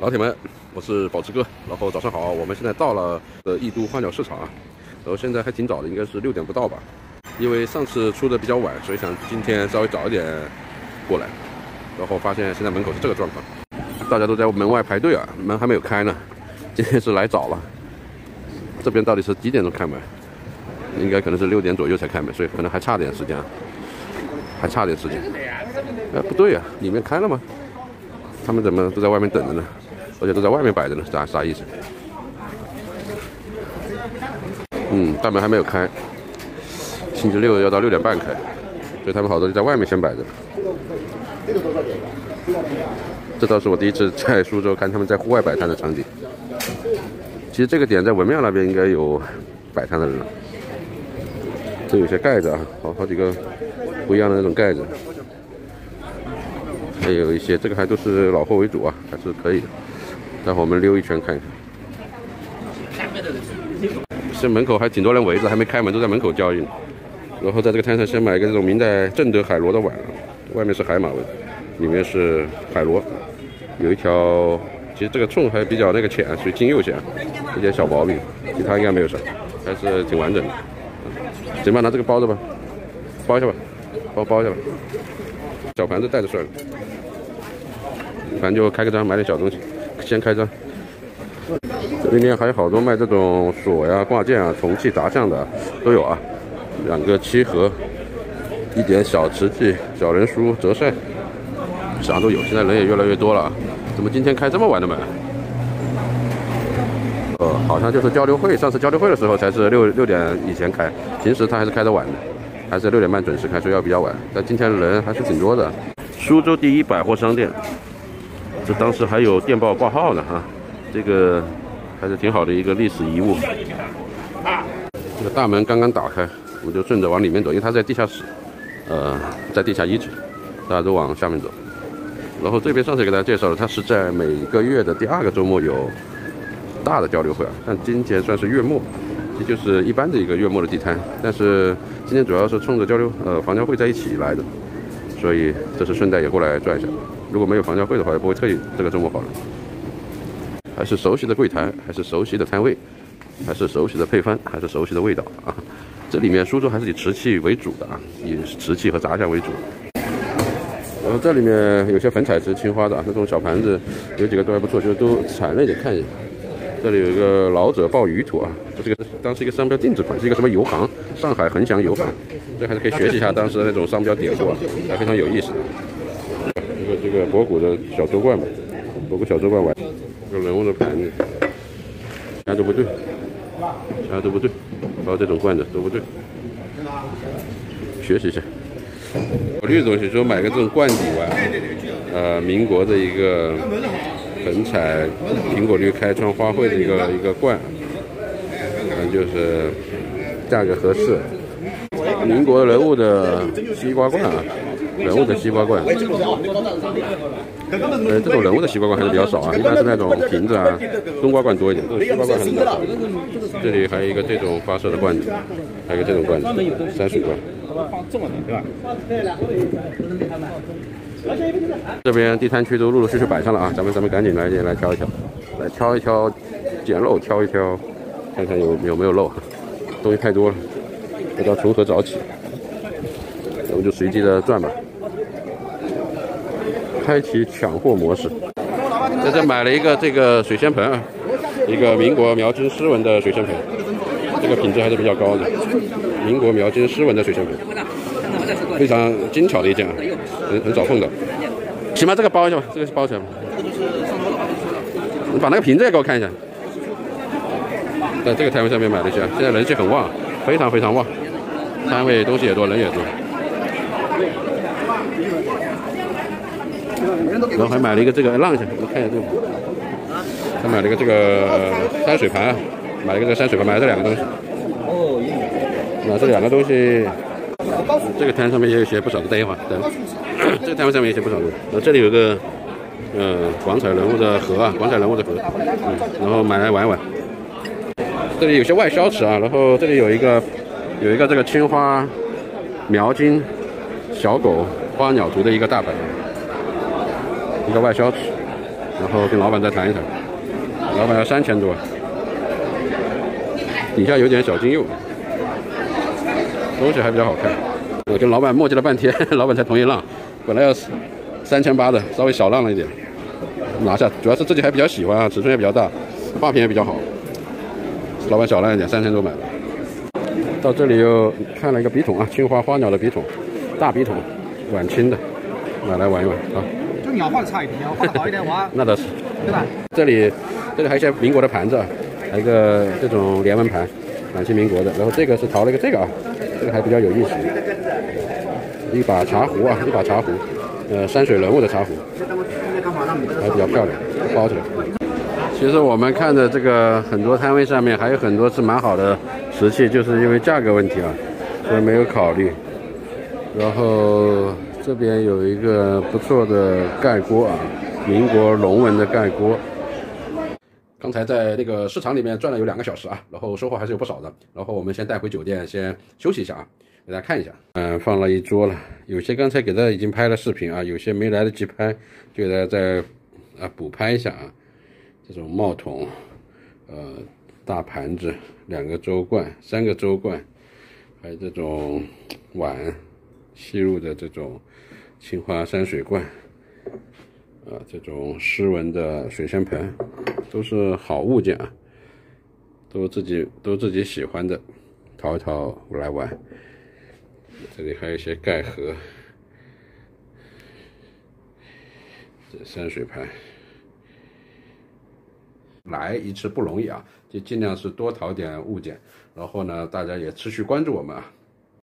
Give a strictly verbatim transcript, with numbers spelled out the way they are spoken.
老铁们，我是宝池哥，然后早上好，我们现在到了呃义都花鸟市场啊，然后现在还挺早的，应该是六点不到吧，因为上次出的比较晚，所以想今天稍微早一点过来，然后发现现在门口是这个状况，大家都在门外排队啊，门还没有开呢，今天是来早了。这边到底是几点钟开门？应该可能是六点左右才开门，所以可能还差点时间啊，还差点时间。哎，不对呀、啊，里面开了吗？他们怎么都在外面等着呢？而且都在外面摆着呢，啥啥意思？嗯，大门还没有开，星期六要到六点半开，所以他们好多就在外面先摆着。这倒是我第一次在苏州看他们在户外摆摊的场景。其实这个点在文庙那边应该有摆摊的人了。这有些盖子啊，好好几个不一样的那种盖子，还有一些这个还都是老货为主啊，还是可以的。待会我们溜一圈看一下。这门口还挺多人围着，还没开门，都在门口交易。然后在这个摊上先买一个这种明代正德海螺的碗，外面是海马纹，里面是海螺，有一条。其实这个冲还比较那个浅，属于金釉线，有点小毛病，其他应该没有啥，还是挺完整的。行吧，拿这个包着吧，包一下吧，包包一下吧。小盘子带着算了，反正就开个张，买点小东西，先开张。这里面还有好多卖这种锁呀、挂件啊、铜器、杂项的都有啊，两个漆盒，一点小瓷器、小人书、折扇，啥都有。现在人也越来越多了啊。怎么今天开这么晚的门？呃，好像就是交流会，上次交流会的时候才是六六点以前开，平时它还是开得晚的，还是六点半准时开，所以要比较晚。但今天人还是挺多的。苏州第一百货商店，这当时还有电报报号呢哈，这个还是挺好的一个历史遗物。这个大门刚刚打开，我们就顺着往里面走，因为它在地下室，呃，在地下一层，大家都往下面走。然后这边上次给大家介绍了，它是在每个月的第二个周末有大的交流会啊，但今天算是月末，这就是一般的一个月末的地摊。但是今天主要是冲着交流呃房交会在一起来的，所以这是顺带也过来转一下。如果没有房交会的话，也不会特意这个周末跑来。还是熟悉的柜台，还是熟悉的摊位，还是熟悉的配方，还是熟悉的味道啊。这里面苏州还是以瓷器为主的啊，以瓷器和杂项为主。然后这里面有些粉彩瓷、青花的啊，那种小盘子有几个都还不错，就是都产类的看一下。这里有一个老者抱鱼图啊，这是个当时一个商标定制款，是一个什么油行，上海恒祥油行，这还是可以学习一下当时的那种商标典故啊，还非常有意思。一个这个博古的小周冠吧，博古小周冠玩，这个人物的盘子，其他都不对，其他都不对，包括这种罐子都不对，学习一下。考虑的东西，说买个这种罐底碗，呃，民国的一个粉彩苹果绿开窗花卉的一个一个罐，反正就是价格合适。民国人物的西瓜罐啊，人物的西瓜罐，呃，这种人物的西瓜罐还是比较少啊，一般是那种瓶子啊，冬瓜罐多一点，这种西瓜罐还是比较少。这里还有一个这种发射的罐子，还有一个这种罐子，山水罐。对吧？这边地摊区都陆陆续续摆上了啊，咱们咱们赶紧来来挑一挑，来挑一挑，捡漏挑一挑，看看有有没有漏，东西太多了，不知道从何找起，我们就随机的转吧。开启抢货模式，在这买了一个这个水仙盆啊，一个民国描金诗文的水仙盆，这个品质还是比较高的。民国描金诗文的水仙盆，非常精巧的一件啊，很很少碰到。行吧，这个包一下吧，这个是包起来吧。你把那个瓶子也给我看一下。在这个摊位上面买了一些，现在人气很旺，非常非常旺，摊位东西也多，人也多。然后还买了一个这个，让一下，我看一下这个。还买了一个这个山水盘，买了一个这个山水盘，买了这两个东西。那这两个东西，这个摊上面也有些不少的，等一会儿，等，这个摊位上面有些不少的。那这里有个，呃，广彩人物的盒啊，广彩人物的盒，嗯，然后买来玩一玩。这里有些外销瓷啊，然后这里有一个，有一个这个青花描金小狗花鸟图的一个大本，一个外销瓷， 然后跟老板再谈一谈，老板要三千多，底下有点小金釉，东西还比较好看。我跟老板磨叽了半天，老板才同意让，本来要三千八的，稍微小让了一点，拿下。主要是自己还比较喜欢啊，尺寸也比较大，画品也比较好，老板小让一点，三千多买的。到这里又看了一个笔筒啊，青花花鸟的笔筒，大笔筒，晚清的，买来玩一玩啊。 就你要画的差一点，要画的好一点的话， 那倒是， 对吧？ 这里这里还有一些民国的盘子啊，还有一个这种连纹盘，晚清民国的。然后这个是淘了一个这个啊，这个还比较有意思，一把茶壶啊，一把茶壶，呃，山水人物的茶壶，还比较漂亮，包起来。其实我们看的这个很多摊位上面还有很多是蛮好的瓷器，就是因为价格问题啊，所以没有考虑。然后这边有一个不错的盖锅啊，民国龙纹的盖锅。刚才在那个市场里面转了有两个小时啊，然后收获还是有不少的。然后我们先带回酒店，先休息一下啊，给大家看一下。嗯，放了一桌了，有些刚才给大家已经拍了视频啊，有些没来得及拍，就给大家再啊补拍一下啊。这种帽筒，呃，大盘子，两个粥罐，三个粥罐，还有这种碗，吸入的这种青花山水罐，啊，这种诗文的水仙盆，都是好物件啊，都自己都自己喜欢的，淘一淘来玩。这里还有一些盖盒，这山水盘。来一次不容易啊，就尽量是多淘点物件，然后呢，大家也持续关注我们啊。